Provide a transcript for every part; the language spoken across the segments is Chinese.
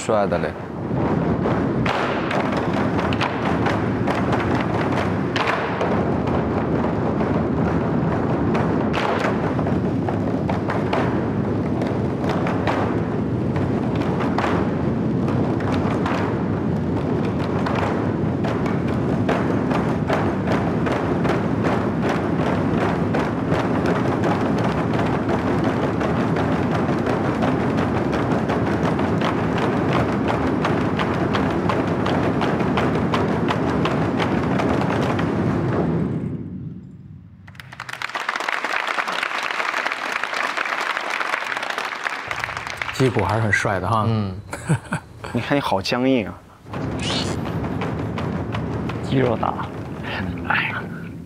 帅的嘞。 击鼓还是很帅的哈。嗯， 你看你好僵硬啊，肌肉大。哎呀，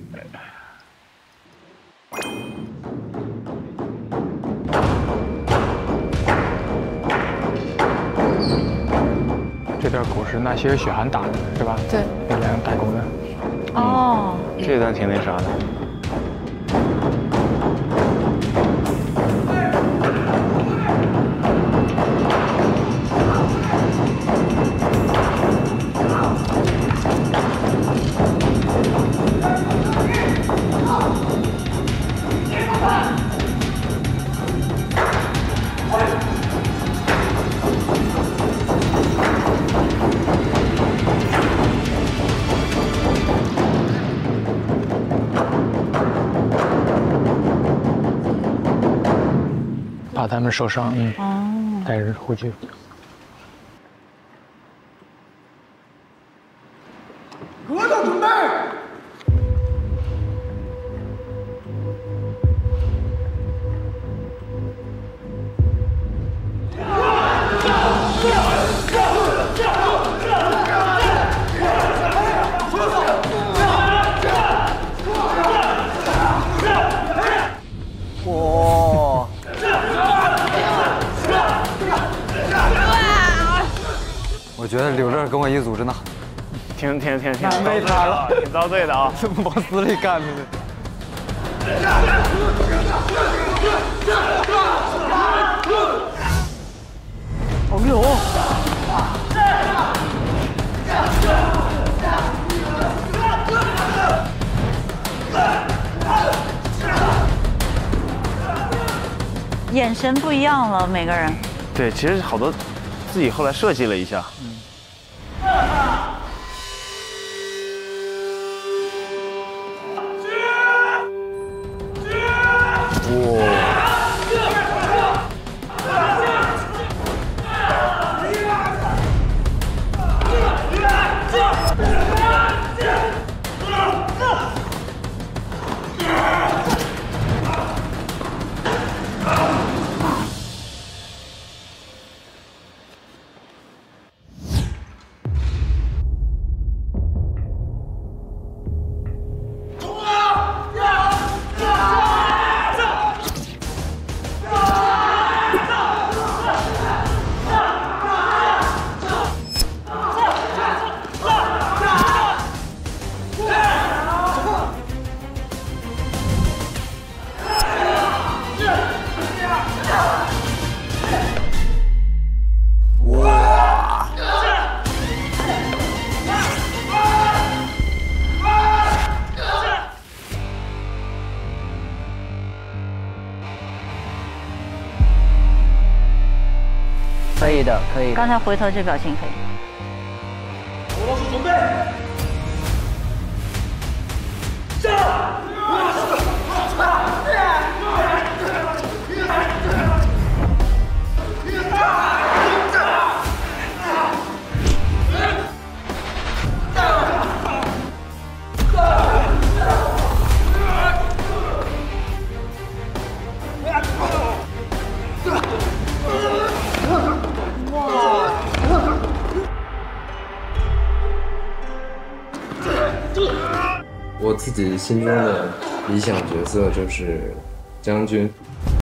这段鼓是那些雪涵打的，是吧？ 对， 那两个打鼓的。 哦， 这段挺那啥的。 怕他们受伤，带着回去。 格斗准备。 哇！我觉得柳乐跟我一组真的挺难为他了， 挺遭罪的啊， 往死里干的。 好牛！ 眼神不一样了，每个人。 对，其实好多自己后来设计了一下。 可以的，可以的。 刚才回头这表情可以。 俄罗斯准备。 我自己心中的理想角色就是将军。